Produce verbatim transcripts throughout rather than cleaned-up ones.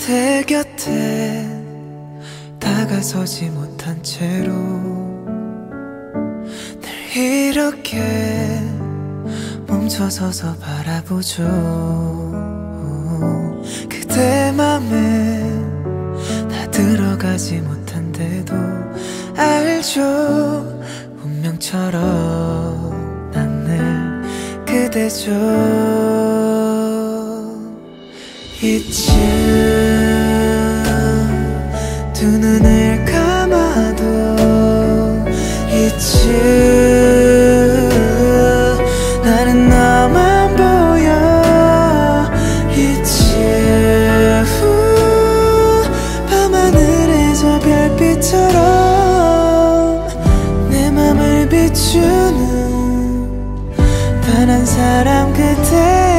그대 곁에 다가서지 못한 채로 늘 이렇게 멈춰서서 바라보죠. 그대 맘에 나 들어가지 못한데도 알죠. 운명처럼 난 늘 그대죠. 이쯤 두 눈을 감아도 이쯤 나는 너만 보여. 이쯤 밤하늘의 저 별빛처럼 내 맘을 비추는 단 한 사람 그대.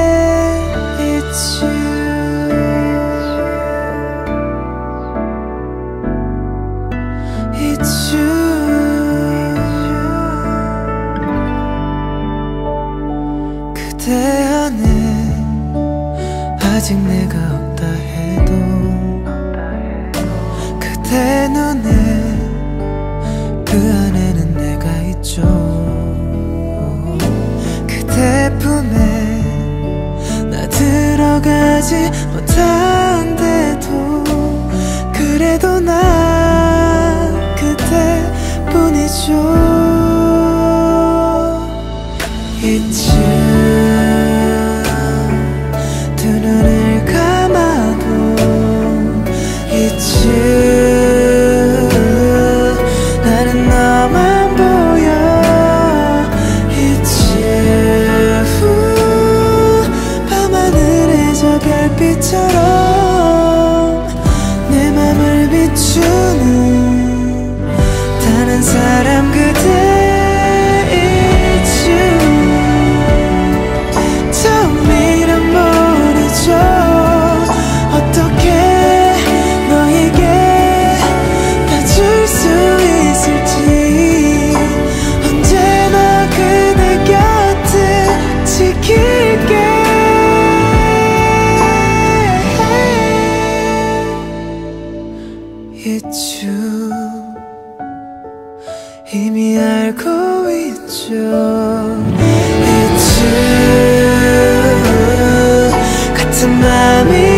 그대 안에 아직 내가 없다 해도 그대 눈에 그 안에는 내가 있죠. 그대 품에 나 들어가지 못한데도 그래도 난 그대뿐이죠. 이쯤 두 눈을 감아도 이쯤 나는 너만 보여. 이쯤 밤하늘의 저 별빛처럼 내 맘을 비추는 단 한 사람 그대. 이쯤 이미 알고 있죠. 이쯤 같은 맘이